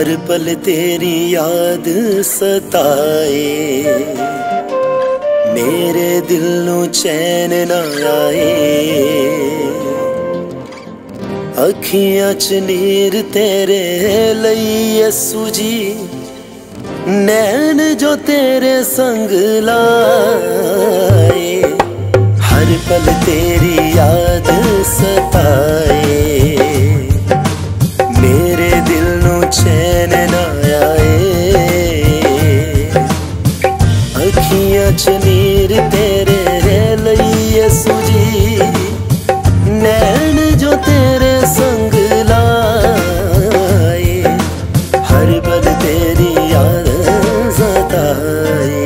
हर पल तेरी याद सताए, मेरे दिल नू चैन ना आए। अखियां च नीर तेरे लई सूजी, नैन जो तेरे संग लाए। हर पल तेरी याद सताए, मेरे दिल नू चैन ना आए। अखियां च नीर तेरे लई सूजी, नैन जो तेरे संग लाए। हर पल तेरी याद सताए।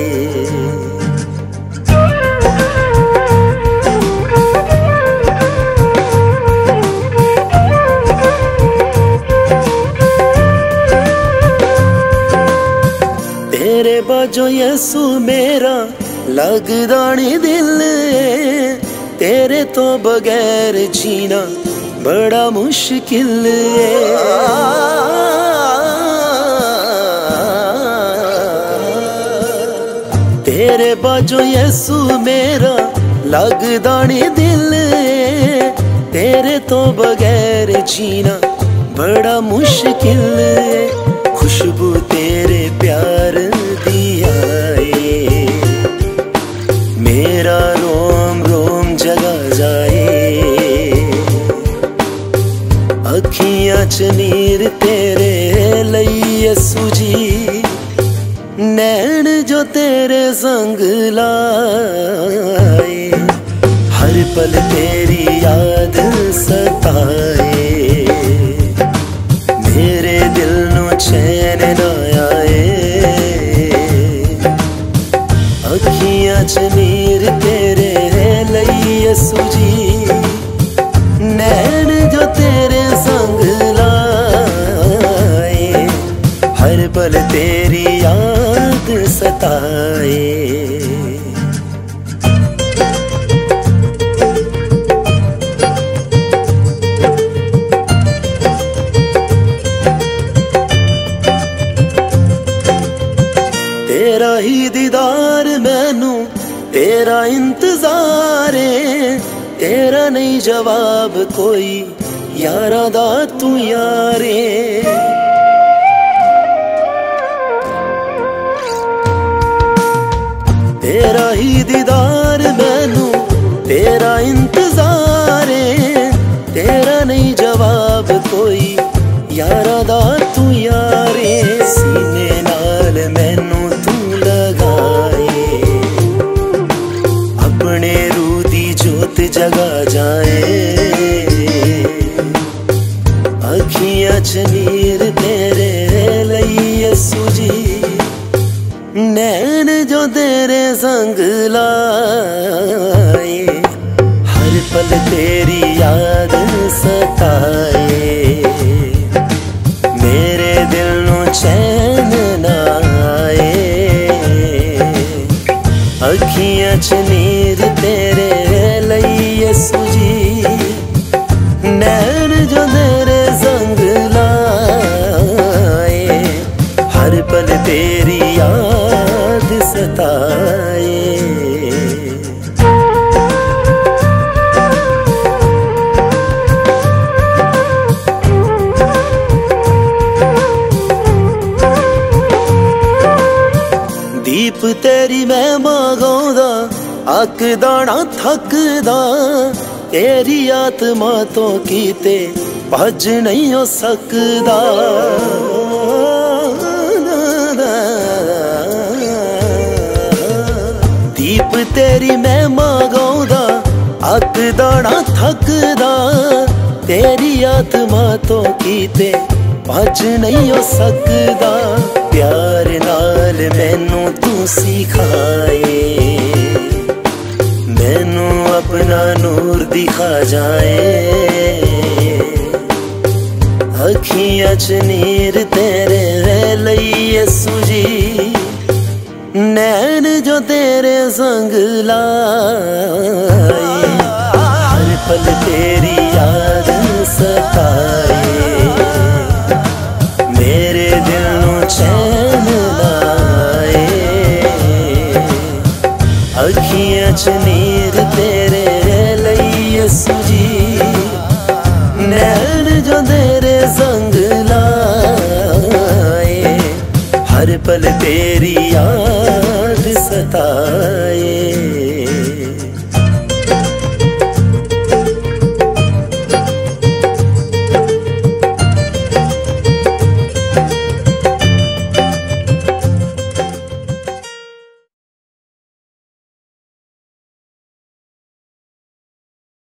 तेरे बाजो यसू मेरा लगदा नी दिल, तेरे तो बगैर जीना बड़ा मुश्किल है। तेरे बाजो यसू मेरा लगदा नी दिल, तेरे तो बगैर जीना बड़ा मुश्किल है। खुशबू तेरे प्यार दी आए, मेरा रोम रोम जगा जाए। अखियां च नीर तेरे लई सूजी, नैन जो तेरे संग लाए। हर पल तेरी याद सताए, मेरे दिल नू चैन ना आए। अखियां च नीर तेरे लई सूजी, नैन जो तेरे संग लाए। हर पल तेरी याद सताए। तेरा ही दीदार मैनू तेरा इंतजार है, तेरा नहीं जवाब कोई यारा दा तू यारे। तेरा ही दीदार मैनू तेरा इंतजार है, तेरा नहीं जवाब कोई यारा दा तू यारे। सीने नाल मैनू तू लगाए, अपने रूह दी जोत जगा जाए। अखियां च नीर तेरे लई सूजी, नैन जो तेरे संग लाए। हर पल तेरी याद सताए, मेरे दिल नू चैन ना आए। अखियां च नीर तेरे लई सूजी, नैन जो तेरे संग लाए। हर पल तेरी याद सताए। दीप तेरी मैं मांगौदा, अकदा ना थकदा। तेरी आत्मा तो कीते भज नहीं हो सकदा। दीप तेरी मैं मांगौदा, अकदा ना थकदा। तेरी आत्मा तो कीते भज नहीं हो सकदा। प्यार नाल मैनू तू सिखाए, मैनू अपना नूर दिखा जाए। अखियां च नीर तेरे लई सूजी, नैन जो तेरे संग लाए। हर पल तेरी याद सताए, मेरे दिल च नीर तेरे लिए सुजी, नैन जो तेरे संग लाए, हर पल तेरी याद सताए।